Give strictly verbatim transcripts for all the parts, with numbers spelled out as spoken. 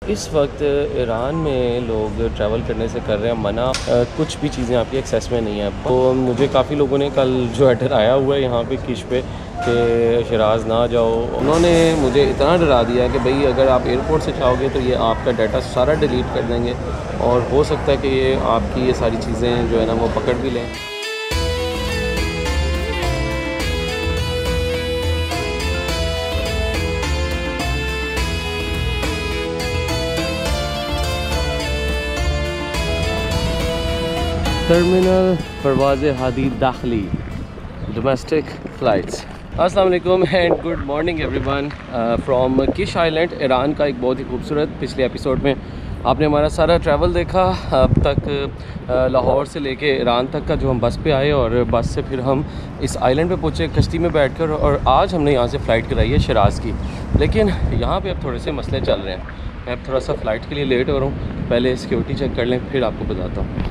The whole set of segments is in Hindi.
इस वक्त ईरान में लोग ट्रैवल करने से कर रहे हैं मना। कुछ भी चीज़ें आपकी एक्सेस में नहीं है। तो मुझे काफ़ी लोगों ने कल जो एडर आया हुआ है यहाँ पे किश पे कि शिराज़ ना जाओ, उन्होंने मुझे इतना डरा दिया कि भाई अगर आप एयरपोर्ट से जाओगे तो ये आपका डाटा सारा डिलीट कर देंगे और हो सकता है कि ये आपकी ये सारी चीज़ें जो है ना वो पकड़ भी लें। टर्मिनल परवाज़ हादी दाखिली डोमेस्टिक फ़्लाइट्स। अस्सलाम वालेकुम and good morning everyone from Kish island. Iran का एक बहुत ही खूबसूरत, पिछले एपिसोड में आपने हमारा सारा ट्रैवल देखा। अब तक लाहौर से लेके ईरान तक का जो हम बस पे आए और बस से फिर हम इस आइलैंड पे पहुँचे कश्ती में बैठकर, और आज हमने यहाँ से फ़्लाइट कराई है शिराज़ की। लेकिन यहाँ पे अब थोड़े से मसले चल रहे हैं। मैं अब थोड़ा सा फ़्लाइट के लिए लेट हो रहा हूँ, पहले सिक्योरिटी चेक कर लें फिर आपको बताता हूँ।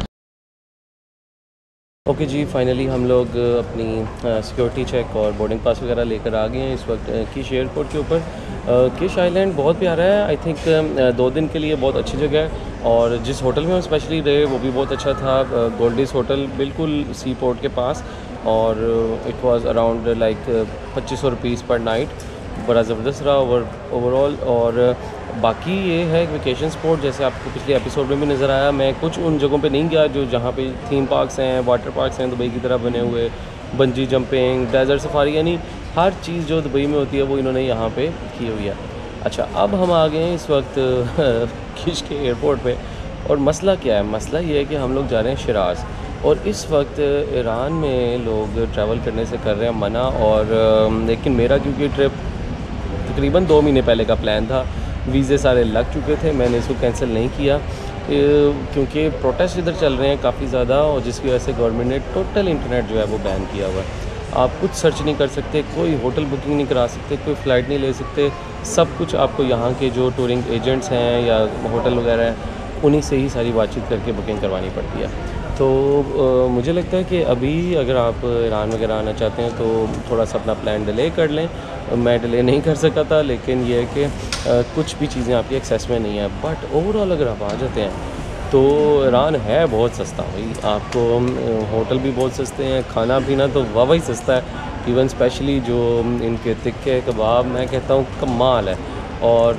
ओके okay जी, फाइनली हम लोग अपनी सिक्योरिटी चेक और बोर्डिंग पास वगैरह लेकर आ गए हैं इस वक्त किश एयरपोर्ट के ऊपर। किश आइलैंड बहुत प्यारा है। आई थिंक दो दिन के लिए बहुत अच्छी जगह है, और जिस होटल में हम स्पेशली रहे वो भी बहुत अच्छा था। गोल्डिस होटल बिल्कुल सी पोर्ट के पास, और इट वाज अराउंड लाइक पच्चीस सौ रुपीज़ पर नाइट। बड़ा ज़बरदस्त रहा ओवर ओवरऑल। और बाकी ये है वेकेशन स्पॉट, जैसे आपको पिछले एपिसोड में भी नज़र आया। मैं कुछ उन जगहों पे नहीं गया जो जहाँ पे थीम पार्क्स हैं, वाटर पार्क्स हैं दुबई की तरह बने हुए, बंजी जंपिंग, डेजर्ट सफारी, यानी हर चीज़ जो दुबई में होती है वो इन्होंने यहाँ पे की हुई है। अच्छा, अब हम आ गए हैं इस वक्त किश के एयरपोर्ट पे, और मसला क्या है? मसला ये है कि हम लोग जा रहे हैं शिराज़, और इस वक्त ईरान में लोग ट्रैवल करने से कर रहे हैं मना। और लेकिन मेरा क्योंकि ट्रिप तकरीबन दो महीने पहले का प्लान था, वीज़े सारे लग चुके थे, मैंने इसको कैंसिल नहीं किया क्योंकि प्रोटेस्ट इधर चल रहे हैं काफ़ी ज़्यादा, और जिसकी वजह से गवर्नमेंट ने टोटल इंटरनेट जो है वो बैन किया हुआ है। आप कुछ सर्च नहीं कर सकते, कोई होटल बुकिंग नहीं करा सकते, कोई फ़्लाइट नहीं ले सकते। सब कुछ आपको यहाँ के जो टूरिंग एजेंट्स हैं या होटल वगैरह हैं उन्हीं से ही सारी बातचीत करके बुकिंग करवानी पड़ती है। तो आ, मुझे लगता है कि अभी अगर आप ईरान वगैरह आना चाहते हैं तो थोड़ा सा अपना प्लान डिले कर लें। मैं डिले नहीं कर सका था, लेकिन ये है कि कुछ भी चीज़ें आपकी एक्सेस में नहीं है। बट ओवरऑल अगर आप आ जाते हैं तो ईरान है बहुत सस्ता भाई। आपको होटल भी बहुत सस्ते हैं, खाना पीना तो वाह ही सस्ता है। इवन स्पेशली जो इनके तिक्के कबाब, मैं कहता हूँ कमाल है। और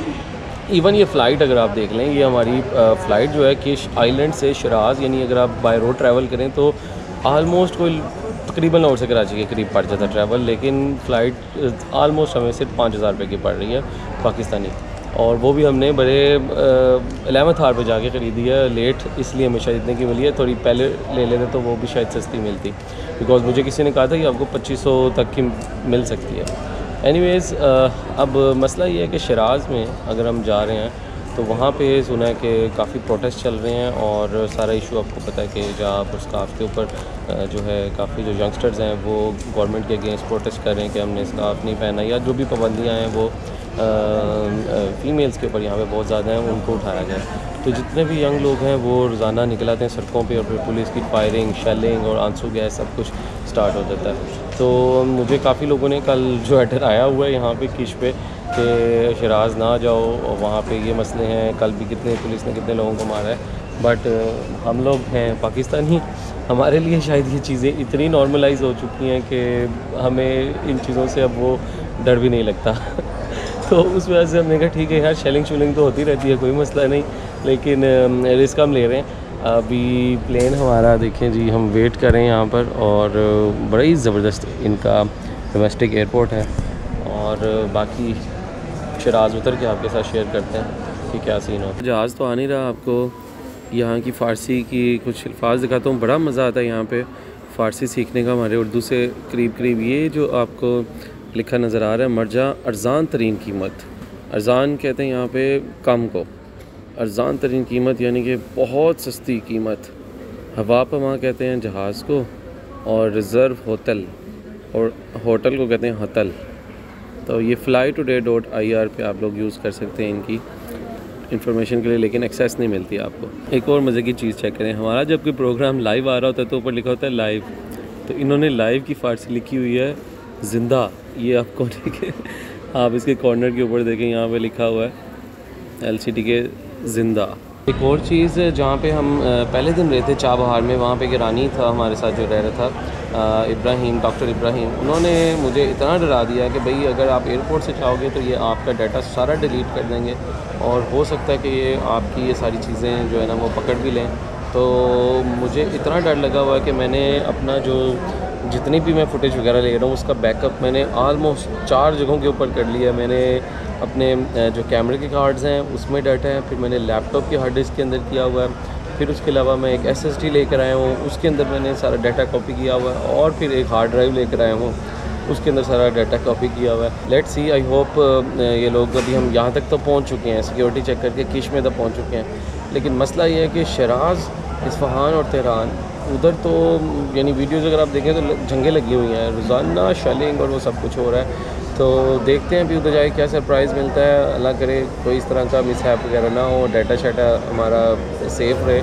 इवन ये फ़्लाइट अगर आप देख लें, ये हमारी फ़्लाइट जो है किश आइलैंड से शिराज़, यानी अगर आप बाय रोड ट्रैवल करें तो आलमोस्ट कोई तकरीबन लाहौर से कराची के करीब पड़ जाता है ट्रैवल, लेकिन फ़्लाइट आलमोस्ट हमें सिर्फ पाँच हज़ार रुपये की पड़ रही है पाकिस्तानी। और वो भी हमने बड़े एलेवंथ आवर पे जाके ख़रीदी है, लेट इसलिए हमें शायद इतने की मिली है। थोड़ी पहले ले लेते तो वो भी शायद सस्ती मिलती, बिकॉज़ मुझे किसी ने कहा था कि आपको पच्चीस सौ तक की मिल सकती है। एनीवेज़, अब मसला ये है कि शिराज़ में अगर हम जा रहे हैं तो वहाँ पे सुना है कि काफ़ी प्रोटेस्ट चल रहे हैं, और सारा इशू आपको पता है कि जहाँ पर स्कार्फ के ऊपर जो है काफ़ी जो यंगस्टर्स हैं वो गवर्नमेंट के अगेंस्ट प्रोटेस्ट कर रहे हैं कि हमने स्कार्फ नहीं पहना, या जो भी पाबंदियाँ हैं वो फ़ीमेल्स के ऊपर यहाँ पे बहुत ज़्यादा हैं, उनको उठाया जाए। तो जितने भी यंग लोग हैं वो रोज़ाना निकल आते हैं सड़कों पे, और फिर पुलिस की फायरिंग, शेलिंग और आंसू गैस सब कुछ स्टार्ट हो जाता है। तो मुझे काफ़ी लोगों ने कल जो एडर आया हुआ है यहाँ पे किश पे कि शिराज़ ना जाओ, और वहाँ पे ये मसले हैं। कल भी कितने पुलिस ने कितने लोगों को मारा है। बट हम लोग हैं पाकिस्तानी, हमारे लिए शायद ये चीज़ें इतनी नॉर्मलाइज हो चुकी हैं कि हमें इन चीज़ों से अब वो डर भी नहीं लगता। तो उस वजह से हमने कहा ठीक है यार, शेलिंग शूलिंग तो होती रहती है, कोई मसला नहीं, लेकिन रिस्क हम ले रहे हैं। अभी प्लेन हमारा देखें जी, हम वेट करें यहाँ पर, और बड़ा ही ज़बरदस्त इनका डोमेस्टिक एयरपोर्ट है। और बाकी शिराज़ उतर के आपके साथ शेयर करते हैं कि क्या सीन हो। जहाज़ तो आ नहीं रहा, आपको यहाँ की फ़ारसी की कुछ अल्फाज दिखाता हूँ। बड़ा मज़ा आता है यहाँ पे फ़ारसी सीखने का, हमारे उर्दू से करीब करीब। ये जो आपको लिखा नज़र आ रहा है, मर्जा अर्ज़ान तरीन कीमत, अर्ज़ान कहते हैं यहाँ पे कम को, अर्ज़ान तरीन कीमत यानी कि बहुत सस्ती कीमत। हवा पमा कहते हैं जहाज़ को, और रिज़र्व होटल, और होटल को कहते हैं हतल। तो ये fly today dot I R पे आप लोग यूज़ कर सकते हैं इनकी इन्फॉर्मेशन के लिए, लेकिन एक्सेस नहीं मिलती आपको। एक और मज़े की चीज़ चेक करें, हमारा जब कोई प्रोग्राम लाइव आ रहा होता है तो ऊपर लिखा होता है लाइव, तो इन्होंने लाइव की फ़ारसी लिखी हुई है ज़िंदा। ये आपको देखें, आप इसके कॉर्नर के ऊपर देखें, यहाँ पे लिखा हुआ है एलसीडी के ज़िंदा। एक और चीज़ जहाँ पे हम पहले दिन रहते चाबहार में, वहाँ पे एक ईरानी था हमारे साथ जो रह रहा था, इब्राहिम, डॉक्टर इब्राहिम। उन्होंने मुझे इतना डरा दिया कि भाई अगर आप एयरपोर्ट से जाओगे तो ये आपका डाटा सारा डिलीट कर देंगे और हो सकता है कि ये आपकी ये सारी चीज़ें जो है ना वो पकड़ भी लें। तो मुझे इतना डर लगा हुआ है कि मैंने अपना जो जितनी भी मैं फुटेज वगैरह ले रहा हूँ उसका बैकअप मैंने आलमोस्ट चार जगहों के ऊपर कर लिया। मैंने अपने जो कैमरे के कार्ड्स हैं उसमें डाटा है, फिर मैंने लैपटॉप की हार्ड डिस्क के अंदर किया हुआ है, फिर उसके अलावा मैं एक एसएसडी लेकर आया हूँ, उसके अंदर मैंने सारा डाटा कॉपी किया हुआ है, और फिर एक हार्ड ड्राइव लेकर आया हूँ, उसके अंदर सारा डाटा कॉपी किया हुआ है। लेट्स सी, आई होप ये लोग, अभी हम यहाँ तक तो पहुँच चुके हैं, सिक्योरिटी चेक करके किश में तक पहुँच चुके हैं, लेकिन मसला ये है कि शराज़, इस्फहान और तेहरान, उधर तो यानी वीडियोज़ अगर आप देखें तो जंगें लगी हुई हैं, रोज़ाना शेलिंग और वो सब कुछ हो रहा है। तो देखते हैं अभी उधर जाके क्या सरप्राइज़ मिलता है। अल्लाह करे कोई इस तरह का मिसहैप वगैरह ना हो, डाटा शाटा हमारा सेफ़ रहे।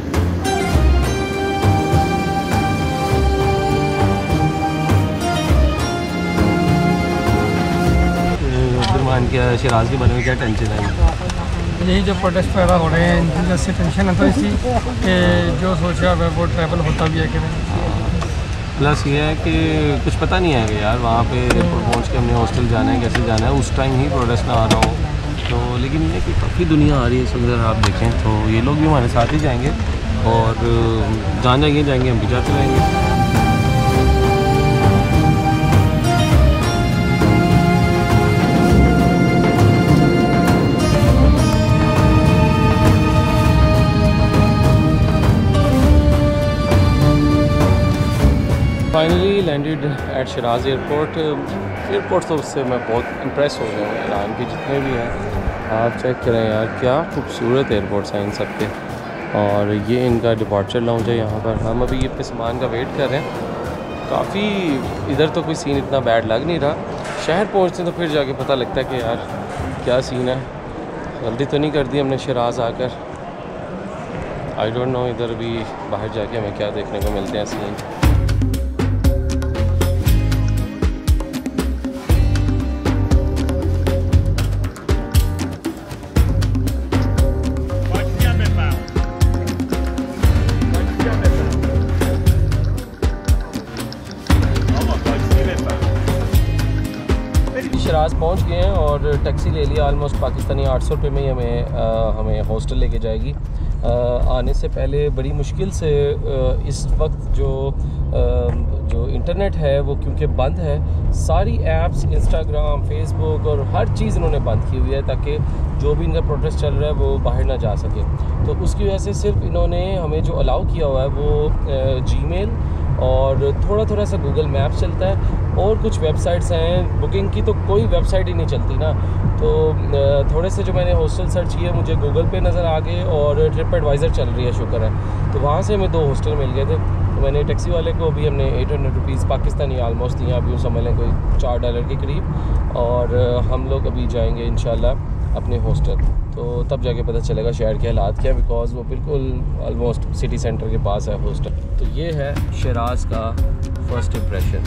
अब्दुलरहमान क्या शराज के बारे में क्या टेंशन है? यही जो प्रोटेस्ट पैदा हो रहे हैं इनकी वजह से टेंशन है, तो इसी कि जो सोचा है वो ट्रैवल होता भी है कि नहीं। प्लस ये है कि कुछ पता नहीं है कि यार वहाँ पे पहुँच के हमने हॉस्टल जाना है, कैसे जाना है, उस टाइम ही प्रोटेस्ट ना आ रहा हो तो। लेकिन ये कि काफ़ी दुनिया आ रही है इस वक्त, अगर आप देखें तो ये लोग भी हमारे साथ ही जाएंगे और जहाँ जाएंगे जाएंगे हम भी जाते रहेंगे। Finally landed at Shiraz airport. Airport तो उससे मैं बहुत इम्प्रेस हो गया हूँ, ईरान के जितने भी हैं। आप चेक करें यार, क्या खूबसूरत एयरपोर्ट्स हैं इन सब के। और ये इनका डिपार्चर लाउंज है, यहाँ पर हम अभी अपने सामान का वेट कर रहे हैं। काफ़ी इधर तो कोई सीन इतना बैड लग नहीं रहा, शहर पहुँचते तो फिर जाके पता लगता है कि यार क्या सीन है। गलती तो नहीं कर दी हमने शराज आकर। आई डोंट नो इधर भी बाहर जाके हमें क्या देखने को मिलते हैं सीन। शराज पहुंच गए हैं और टैक्सी ले लिया। ऑलमोस्ट पाकिस्तानी आठ सौ रुपये में ही हमें आ, हमें हॉस्टल लेके जाएगी। आ, आने से पहले बड़ी मुश्किल से आ, इस वक्त जो आ, जो इंटरनेट है वो क्योंकि बंद है, सारी ऐप्स इंस्टाग्राम, फेसबुक और हर चीज़ इन्होंने बंद की हुई है ताकि जो भी इनका प्रोटेस्ट चल रहा है वो बाहर ना जा सके। तो उसकी वजह से सिर्फ इन्होंने हमें जो अलाउ किया हुआ है वो जीमेल और थोड़ा थोड़ा सा गूगल मैप चलता है, और कुछ वेबसाइट्स हैं। बुकिंग की तो कोई वेबसाइट ही नहीं चलती ना। तो थोड़े से जो मैंने हॉस्टल सर्च किए मुझे गूगल पे नज़र आ गए और ट्रिप एडवाइज़र चल रही है, शुक्र है। तो वहाँ से हमें दो हॉस्टल मिल गए थे। तो मैंने टैक्सी वाले को भी हमने eight hundred rupees Pakistani, almost यहाँ भी समझ लें कोई चार डॉलर के करीब, और हम लोग अभी जाएंगे इंशाल्लाह अपने हॉस्टल। तो तब जाके पता चलेगा शहर के हालात क्या, बिकॉज़ वो बिल्कुल ऑलमोस्ट सिटी सेंटर के पास है हॉस्टल। तो ये है शराज का फर्स्ट इम्प्रेशन।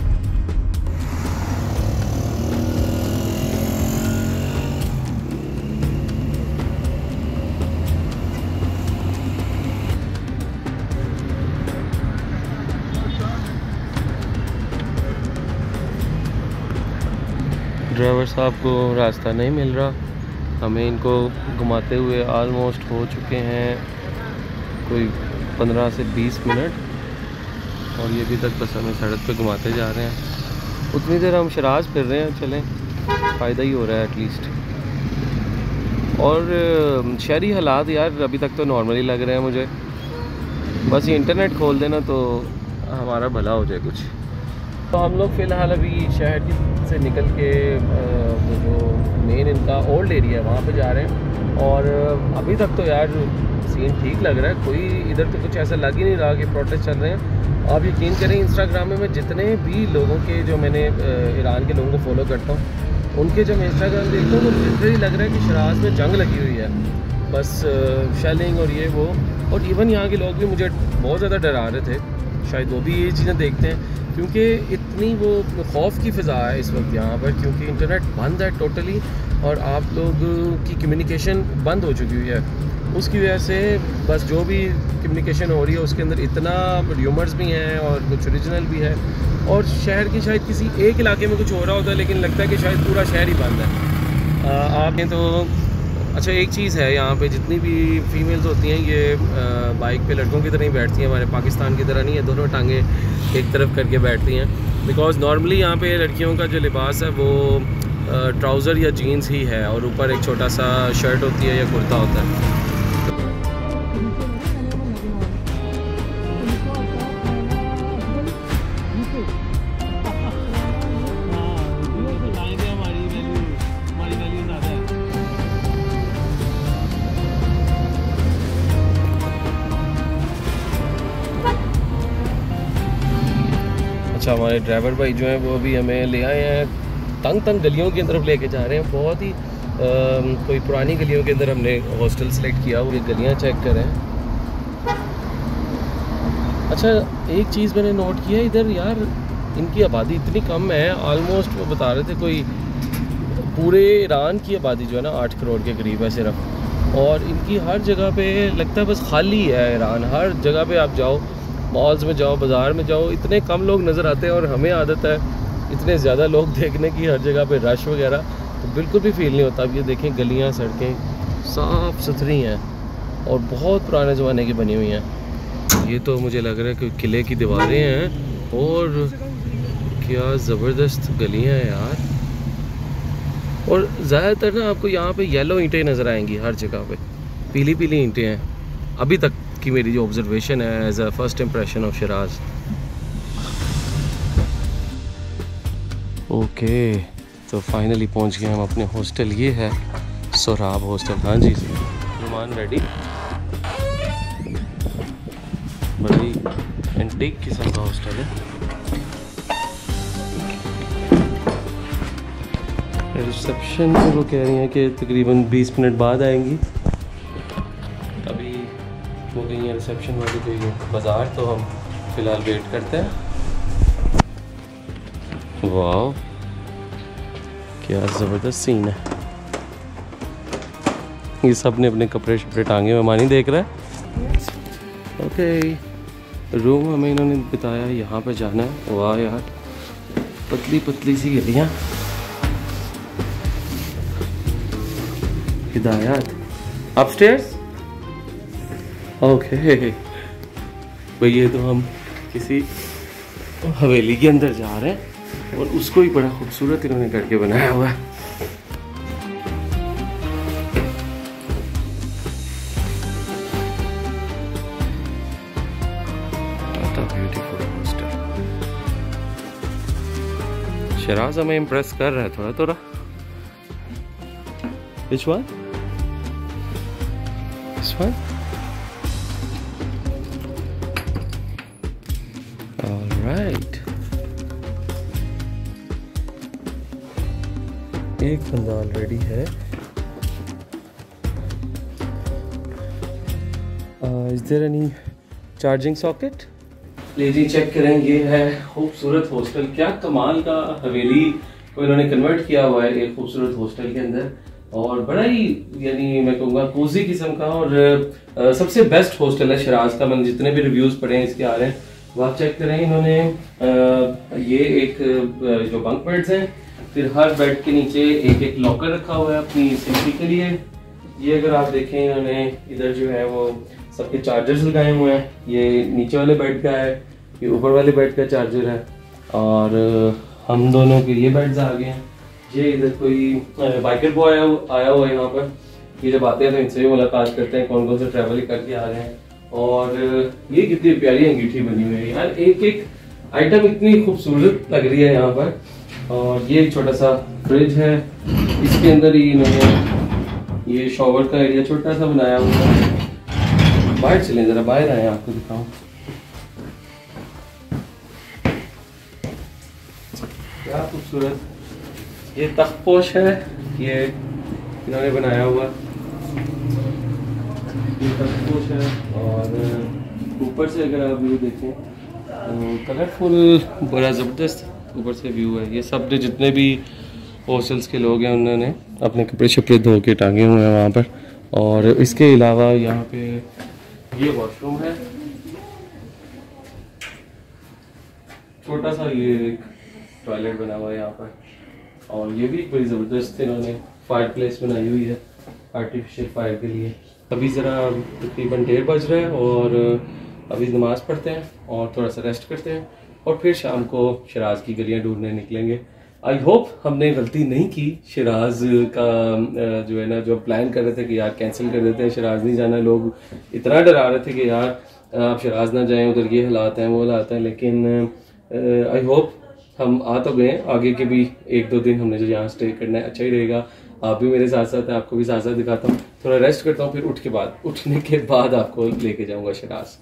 ड्राइवर साहब को रास्ता नहीं मिल रहा, हमें इनको घुमाते हुए आलमोस्ट हो चुके हैं कोई पंद्रह से बीस मिनट, और ये अभी तक बस हमें सड़क पे घुमाते जा रहे हैं। उतनी देर हम शराज फिर रहे हैं, चलें फ़ायदा ही हो रहा है एटलीस्ट। और शहरी हालात यार अभी तक तो नॉर्मली लग रहे हैं मुझे, बस ये इंटरनेट खोल देना तो हमारा भला हो जाए कुछ। तो हम लोग फ़िलहाल अभी शहर की से निकल के जो मेन इनका ओल्ड एरिया है वहाँ पे जा रहे हैं, और अभी तक तो यार सीन ठीक लग रहा है। कोई इधर तो कुछ ऐसा लग ही नहीं रहा कि प्रोटेस्ट चल रहे हैं। आप यकीन करें, इंस्टाग्राम में मैं जितने भी लोगों के जो मैंने ईरान के लोगों को फॉलो करता हूँ, उनके जब इंस्टाग्राम देखता हूँ तो लिटरली लग रहा है कि शराज में जंग लगी हुई है, बस शेलिंग और ये वो। और इवन यहाँ के लोग भी मुझे बहुत ज़्यादा डरा रहे थे, शायद वो भी ये चीज़ें देखते हैं, क्योंकि इतनी वो खौफ की फ़िज़ा है इस वक्त यहाँ पर, क्योंकि इंटरनेट बंद है टोटली। और आप लोग की कम्युनिकेशन बंद हो चुकी हुई है। उसकी वजह से बस जो भी कम्युनिकेशन हो रही है उसके अंदर इतना र्यूमर्स भी हैं और कुछ ओरिजिनल भी है, और शहर की शायद किसी एक इलाके में कुछ हो रहा होता है लेकिन लगता है कि शायद पूरा शहर ही बंद है। आपने तो अच्छा एक चीज़ है, यहाँ पे जितनी भी फीमेल्स होती हैं ये आ, बाइक पे लड़कों की तरह ही बैठती हैं, हमारे पाकिस्तान की तरह नहीं है दोनों टांगे एक तरफ करके बैठती हैं। बिकॉज़ नॉर्मली यहाँ पे लड़कियों का जो लिबास है वो ट्राउज़र या जीन्स ही है और ऊपर एक छोटा सा शर्ट होती है या कुर्ता होता है। अच्छा, हमारे ड्राइवर भाई जो हैं वो अभी हमें ले आए हैं तंग तंग गलियों की तरफ लेके जा रहे हैं। बहुत ही आ, कोई पुरानी गलियों के अंदर हमने हॉस्टल सेलेक्ट किया, वो ये गलियाँ चेक करें। अच्छा, एक चीज़ मैंने नोट किया इधर यार, इनकी आबादी इतनी कम है, आलमोस्ट वो बता रहे थे कोई पूरे ईरान की आबादी जो है ना आठ करोड़ के करीब है सिर्फ, और इनकी हर जगह पे लगता है बस खाली है ईरान। हर जगह पे आप जाओ, मॉल्स में जाओ, बाज़ार में जाओ, इतने कम लोग नज़र आते हैं और हमें आदत है इतने ज़्यादा लोग देखने की हर जगह पे रश वगैरह, तो बिल्कुल भी फील नहीं होता। अब ये देखें गलियां सड़कें साफ़ सुथरी हैं और बहुत पुराने ज़माने की बनी हुई हैं। ये तो मुझे लग रहा है कि किले की दीवारें हैं, और क्या ज़बरदस्त गलियां हैं यार। और ज़्यादातर ना आपको यहाँ पे येलो ईंटें नज़र आएंगी हर जगह पे, पीली पीली ईंटें हैं अभी तक की मेरी जो ऑब्जर्वेशन है as a first impression of Shiraz. Okay, तो फाइनली पहुंच गए हम अपने हॉस्टल। ये है सोराब हॉस्टल। हाँ जी जी, रुमान रेडी। बड़ी एंटीक किस्म का हॉस्टल है। रिसेप्शन पे वो कह रही हैं कि तकरीबन बीस मिनट बाद आएंगी। अभी वो गई हैं रिसेप्शन वाली कोई बाज़ार, तो हम फ़िलहाल वेट करते हैं। वाह, क्या ज़बरदस्त सीन है। ये सब ने अपने कपड़े शपड़े टांगे हुए, मानी देख रहा है। ओके, रूम हमें इन्होंने बताया यहाँ पे जाना है। वाह यार, पतली पतली सी गलियाँ। हिदायत अपस्टेयर्स। ओके भाई, ये तो हम किसी हवेली के अंदर जा रहे हैं और उसको ही बड़ा खूबसूरत इन्होंने करके बनाया हुआ है। Beautiful hostel. शिराज हमें इम्प्रेस कर रहा है थोड़ा थोड़ा। Which one? This one? All right. एक बंदा ऑलरेडी है। Is there any charging socket? ले जी, चेक करें। ये है खूबसूरत हॉस्टल। क्या कमाल का हवेली को इन्होंने कन्वर्ट किया हुआ है एक खूबसूरत हॉस्टल के अंदर, और बड़ा ही यानी मैं कहूँगा कोजी किस्म का। और आ, सबसे बेस्ट हॉस्टल है शिराज का। मैंने जितने भी रिव्यूज़ पढ़े हैं इसके आ रहे हैं, वो आप चेक करें। इन्होंने आ, ये एक जो बंक बेड्स हैं, फिर हर बेड के नीचे एक एक लॉकर रखा हुआ है अपनी सेफ्टी के लिए। ये अगर आप देखें, इन्होंने इधर जो है वो सबके चार्जर्स लगाए हुए हैं। ये नीचे वाले बेड का है, ये ऊपर वाले बेड का चार्जर है, और हम दोनों के ये बेड्स आ गए हैं। ये इधर कोई बाइकर बॉय आया आया हुआ है यहाँ पर। ये जब आते हैं तो इनसे भी मुलाकात करते हैं, कौन कौन से ट्रैवल करके आ रहे हैं। और ये कितनी प्यारी अंगीठी बनी हुई है यार, एक एक आइटम इतनी खूबसूरत लग रही है यहाँ पर। और ये एक छोटा सा फ्रिज है, इसके अंदर ही इन्होंने ये शॉवर का एरिया छोटा सा बनाया हुआ है। बाहर चलें, जरा बाहर आए, आपको दिखाऊं। क्या खूबसूरत ये तख्तपोश है, ये इन्होंने बनाया हुआ ये तख्तपोश है। और ऊपर से अगर आप व्यू देखें तो कलरफुल, बड़ा ज़बरदस्त ऊपर से व्यू है। ये सब जितने भी हॉस्टल्स के लोग हैं, उन्होंने अपने कपड़े शपड़े धो के टांगे हुए हैं वहाँ पर। और इसके अलावा यहाँ पे ये वॉशरूम है, छोटा सा ये एक टॉयलेट बना हुआ है यहाँ पर। और ये भी बड़ी ज़बरदस्त इन्होंने फायर प्लेस बनाई हुई है आर्टिफिशियल फायर के लिए। अभी ज़रा तकरीबन डेढ़ बज रहा है और अभी नमाज़ पढ़ते हैं और थोड़ा सा रेस्ट करते हैं और फिर शाम को शिराज़ की गलियाँ ढूंढने निकलेंगे। आई होप हमने गलती नहीं की शिराज़ का जो है ना, जो प्लान कर रहे थे कि यार कैंसिल कर देते हैं, शिराज़ नहीं जाना। लोग इतना डरा रहे थे कि यार आप शिराज़ ना जाएं, उधर ये हालात हैं वो हालात हैं। लेकिन आई होप हम आ तो गए, आगे के भी एक दो दिन हमने जो यहाँ स्टे करना है अच्छा ही रहेगा। आप भी मेरे साथ साथ हैं, आपको भी साथ साथ दिखाता हूँ। थोड़ा रेस्ट करता हूँ, फिर उठ के बाद उठने के बाद आपको लेके जाऊँगा शिराज़।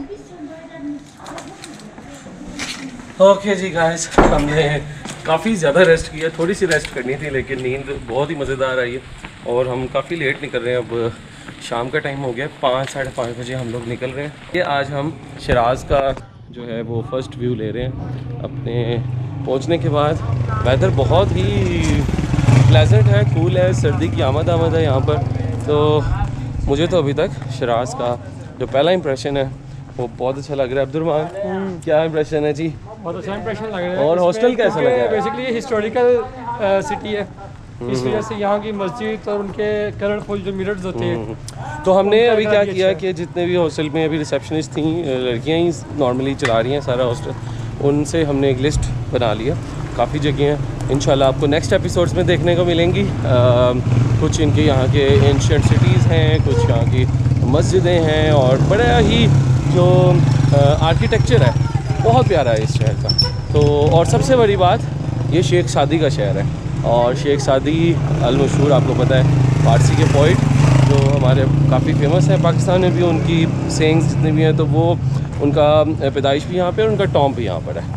ओके जी गाइस, हमने काफ़ी ज़्यादा रेस्ट किया, थोड़ी सी रेस्ट करनी थी लेकिन नींद बहुत ही मज़ेदार आई है और हम काफ़ी लेट निकल रहे हैं। अब शाम का टाइम हो गया, पाँच साढ़े पाँच बजे हम लोग निकल रहे हैं। ये आज हम शिराज़ का जो है वो फर्स्ट व्यू ले रहे हैं। अपने पहुंचने के बाद वेदर बहुत ही प्लेजेंट है, कूल है, सर्दी की आमद आमद है यहाँ पर। तो मुझे तो अभी तक शिराज़ का जो पहला इंप्रेशन है वो बहुत अच्छा लग रहा है। अब्दुर्रहमान, क्या इंप्रेशन है जी? बहुत अच्छा इंप्रेशन लग रहा है। और हॉस्टल कैसा लगा है? बेसिकली ये हिस्टोरिकल सिटी है, इस वजह से यहाँ की मस्जिद और उनके कलरफुल जो मिरर्स होते हैं। तो हमने अभी क्या किया कि जितने भी हॉस्टल में अभी रिसेप्शनिस्ट थी, लड़कियाँ ही नॉर्मली चला रही हैं सारा हॉस्टल, उनसे हमने एक लिस्ट बना लिया। काफ़ी जगह हैं, इंशाल्लाह आपको नेक्स्ट एपिसोड्स में देखने को मिलेंगी। आ, कुछ इनके यहाँ के एंशिएंट सिटीज़ हैं, कुछ यहाँ की मस्जिदें हैं और बड़ा ही जो आर्किटेक्चर है बहुत प्यारा है इस शहर का। तो और सबसे बड़ी बात, ये शेख सादी का शहर है और शेख सादी अल मशहूर, आपको पता है, फारसी के पोइट जो हमारे काफ़ी फेमस है पाकिस्तान में भी। उनकी सेइंग्स जितने भी हैं तो वो उनका पैदाइश भी यहाँ पे और उनका टॉम भी यहाँ पर है।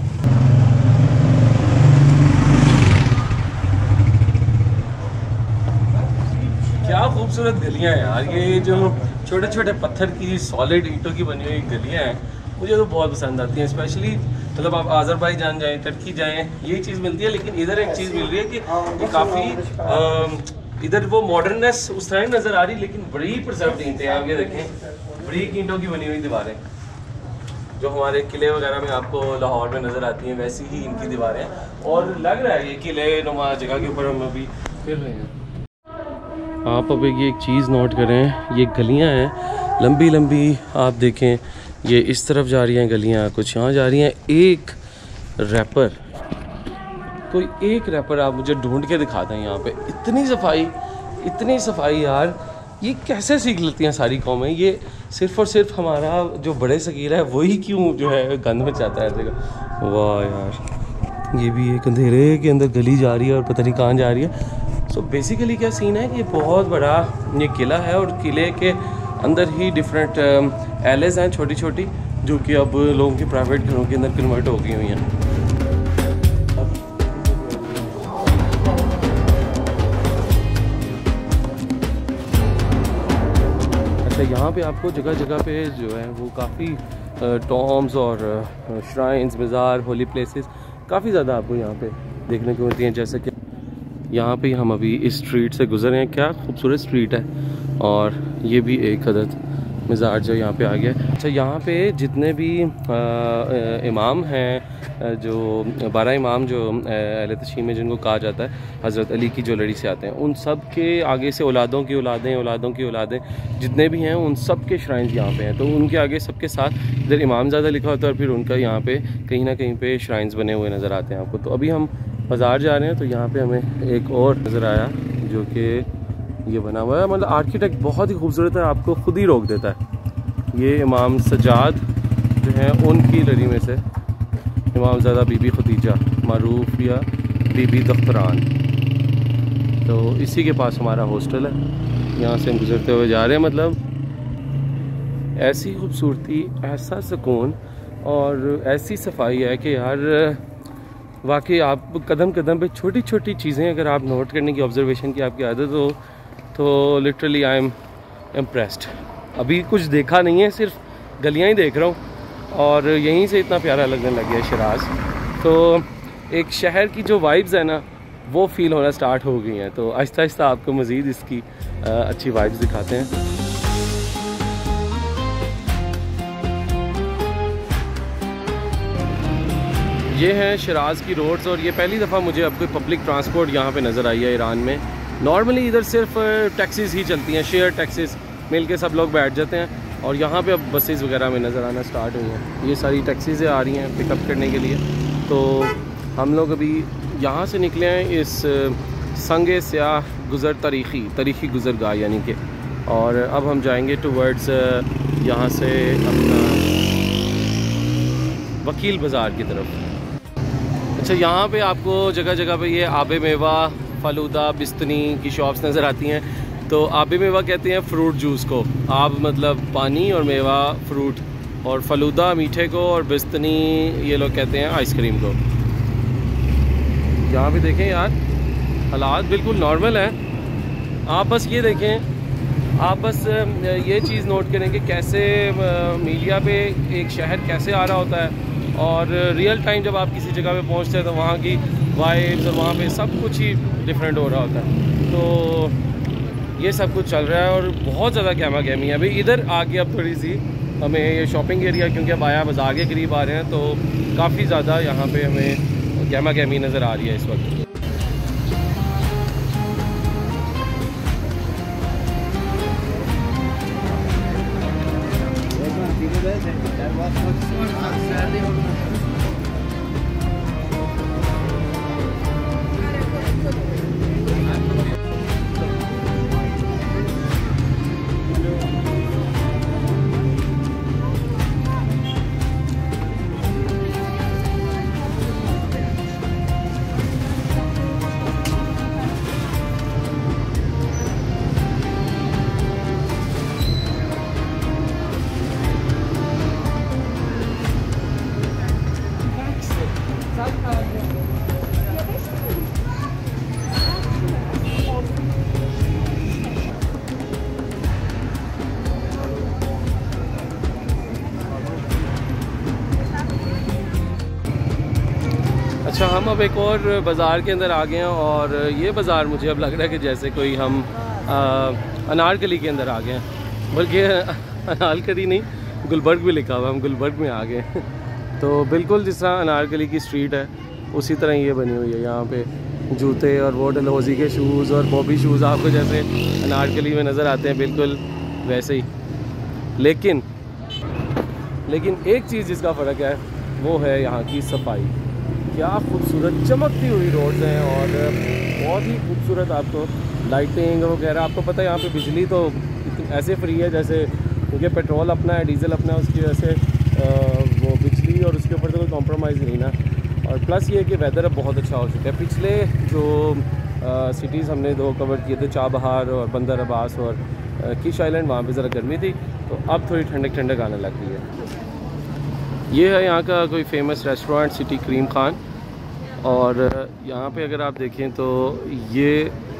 क्या खूबसूरत गलियाँ हैं यार, ये जो छोटे छोटे पत्थर की सॉलिड ईंटों की बनी हुई गलियाँ हैं मुझे तो बहुत पसंद आती हैं। स्पेशली मतलब आप आज़रबाईजान जाएं, टर्की जाएं, यही चीज़ मिलती है। लेकिन इधर एक चीज़ मिल रही है कि ये काफ़ी इधर वो मॉडर्ननेस उस तरह नज़र आ रही, लेकिन बड़ी प्रिजर्व ईंटें हैं। आप ये देखें, बड़ी ईंटों की बनी हुई दीवारें जो हमारे किले वगैरह में आपको लाहौर में नज़र आती हैं, वैसी ही इनकी दीवारें हैं। और लग रहा है ये किले नुमा जगह के ऊपर हम अभी फिर रहे हैं। आप अभी ये एक चीज़ नोट करें, ये गलियां हैं लंबी लंबी, आप देखें ये इस तरफ जा रही हैं गलियां, कुछ यहाँ जा रही हैं। एक रैपर, कोई एक रैपर आप मुझे ढूंढ के दिखा दें यहाँ पे। इतनी सफाई, इतनी सफाई यार, ये कैसे सीख लेती हैं सारी कौमें? ये सिर्फ़ और सिर्फ हमारा जो बड़े सगीर है वही क्यों जो है गंद में चाहता है ऐसे। वाह यार, ये भी एक अंधेरे के अंदर गली जा रही है और पता नहीं कहाँ जा रही है। सो बेसिकली क्या सीन है कि बहुत बड़ा ये किला है और किले के अंदर ही डिफरेंट एलेज हैं छोटी छोटी, जो कि अब लोगों के प्राइवेट घरों के अंदर कन्वर्ट हो गई हुई हैं। अच्छा, यहाँ पे आपको जगह जगह पे जो है वो काफ़ी टॉम्स और श्राइन्स, मज़ार, होली प्लेसेस काफ़ी ज़्यादा आपको यहाँ पे देखने को मिलती हैं। जैसे कि यहाँ पे हम अभी इस स्ट्रीट से गुजरे हैं, क्या खूबसूरत स्ट्रीट है। और ये भी एक अदद मज़ार जो यहाँ पे आ गया है। अच्छा, यहाँ पे जितने भी आ, इमाम हैं, जो बारह इमाम जो अहले तशय्युम में जिनको कहा जाता है, हज़रत अली की जो लड़ी से आते हैं, उन सब के आगे से औलादों की औलादें औलादों की औलादें जितने भी हैं उन सब के श्राइन्स यहाँ पे हैं। तो उनके आगे सबके साथ इधर इमामज़ादा लिखा होता है और फिर उनका यहाँ पे कहीं ना कहीं पे श्राइन्स बने हुए नज़र आते हैं आपको। तो अभी हम बाज़ार जा रहे हैं तो यहाँ पे हमें एक और नज़र आया जो कि ये बना हुआ है, मतलब आर्किटेक्ट बहुत ही खूबसूरत है, आपको खुद ही रोक देता है। ये इमाम सज्जाद जो हैं उनकी लड़ी में से इमामज़ादा बीबी खदीजा मारूफ या बीबी दख्तरान, तो इसी के पास हमारा हॉस्टल है। यहाँ से हम गुजरते हुए जा रहे हैं। मतलब ऐसी खूबसूरती, ऐसा सुकून और ऐसी सफाई है कि यार वाकई आप कदम कदम पे छोटी छोटी चीज़ें अगर आप नोट करने की, ऑब्जर्वेशन की आपकी आदत हो तो लिटरली आई एम इम्प्रेस्ड। अभी कुछ देखा नहीं है, सिर्फ गलियां ही देख रहा हूँ और यहीं से इतना प्यारा लगने लग गया शिराज़। तो एक शहर की जो वाइब्स है ना वो फील होना स्टार्ट हो गई हैं। तो आहिस्ता आहिस्ता आपको मज़ीद इसकी अच्छी वाइब्स दिखाते हैं। ये है शिराज़ की रोड्स और ये पहली दफ़ा मुझे अब कोई पब्लिक ट्रांसपोर्ट यहाँ पे नज़र आई है ईरान में। नॉर्मली इधर सिर्फ टैक्सीज़ ही चलती हैं, शेयर टैक्सीज़, मिल के सब लोग बैठ जाते हैं। और यहाँ पे अब बसेस वगैरह में नज़र आना स्टार्ट हुई हैं। ये सारी टैक्सीज़ें आ रही हैं पिकअप करने के लिए। तो हम लोग अभी यहाँ से निकले हैं इस संगे स्याह गुज़र तारीख़ी तारीख़ी गुज़रगाह यानी कि, और अब हम जाएंगे टूवर्ड्स यहाँ से अपना वकील बाज़ार की तरफ। अच्छा, यहाँ पे आपको जगह जगह पे ये आबे मेवा, फलूदा, बिस्तनी की शॉप्स नज़र आती हैं। तो आबे मेवा कहते हैं फ्रूट जूस को, आब मतलब पानी और मेवा फ्रूट, और फलूदा मीठे को, और बिस्तनी ये लोग कहते हैं आइसक्रीम को। यहाँ पे देखें यार, हालात बिल्कुल नॉर्मल हैं। आप बस ये देखें, आप बस ये चीज़ नोट करें कि कैसे मीडिया पे एक शहर कैसे आ रहा होता है, और रियल टाइम जब आप किसी जगह पे पहुंचते हैं तो वहाँ की वाइब्स और वहाँ पे सब कुछ ही डिफरेंट हो रहा होता है। तो ये सब कुछ चल रहा है और बहुत ज़्यादा गहमा गहमी है। अभी इधर आके अब थोड़ी सी हमें ये शॉपिंग एरिया, क्योंकि अब आया बाज़ार के करीब आ रहे हैं, तो काफ़ी ज़्यादा यहाँ पे हमें गहमा गहमी नज़र आ रही है इस वक्त। अच्छा, हम अब एक और बाज़ार के अंदर आ गए हैं, और ये बाज़ार मुझे अब लग रहा है कि जैसे कोई हम आ, अनारकली के अंदर आ गए हैं, बल्कि अनारकली नहीं, गुलबर्ग भी लिखा हुआ, हम गुलबर्ग में आ गए तो बिल्कुल जिस तरह अनारकली की स्ट्रीट है उसी तरह ये बनी हुई है। यहाँ पे जूते और वो डलहौजी के शूज़ और बॉबी शूज़ आपको जैसे अनारकली में नज़र आते हैं, बिल्कुल वैसे ही। लेकिन लेकिन एक चीज़ जिसका फ़र्क है वो है यहाँ की सफाई। क्या खूबसूरत चमकती हुई रोड्स हैं और बहुत ही खूबसूरत आपको लाइटिंग वगैरह। आपको पता है यहाँ पे बिजली तो ऐसे फ्री है जैसे, क्योंकि पेट्रोल अपना है, डीजल अपना है, उसकी वजह से वो बिजली और उसके ऊपर तो कोई कॉम्प्रोमाइज़ नहीं ना। और प्लस ये कि वेदर अब बहुत अच्छा हो चुका है। पिछले जो सिटीज़ हमने दो कवर किए थे, चाबहार और बंदर अब्बास और किश आइलैंड, वहाँ पे ज़रा गर्मी थी, तो अब थोड़ी ठंडक ठंडक आने लग गई है। ये है यहाँ का कोई famous restaurant, city cream Khan. और यहाँ पे अगर आप देखें तो ये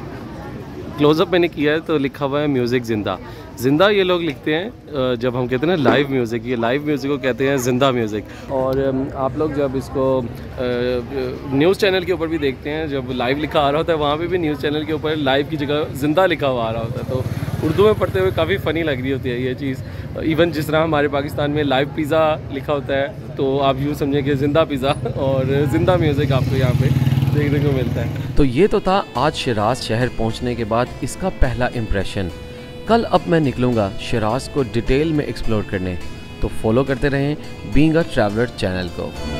क्लोज़अप मैंने किया है तो लिखा हुआ है म्यूज़िक ज़िंदा। ज़िंदा ये लोग लिखते हैं जब हम कहते हैं ना लाइव म्यूज़िक, ये लाइव म्यूज़िक को कहते हैं ज़िंदा म्यूज़िक। और आप लोग जब इसको न्यूज़ चैनल के ऊपर भी देखते हैं, जब लाइव लिखा आ रहा होता है वहाँ पे भी न्यूज़ चैनल के ऊपर लाइव की जगह ज़िंदा लिखा हुआ आ रहा होता है। तो उर्दू में पढ़ते हुए काफ़ी फ़नी लग रही होती है ये चीज़। इवन जिस तरह हमारे पाकिस्तान में लाइव पिज़्ज़ा लिखा होता है, तो आप यूँ समझें कि ज़िंदा पिज़्ज़ा और ज़िंदा म्यूज़िक आपको यहाँ पे देखने को मिलता है। तो ये तो था आज शिराज़ शहर पहुंचने के बाद इसका पहला इम्प्रेशन। कल अब मैं निकलूंगा शिराज़ को डिटेल में एक्सप्लोर करने, तो फॉलो करते रहें बीइंग अ ट्रैवलर चैनल को।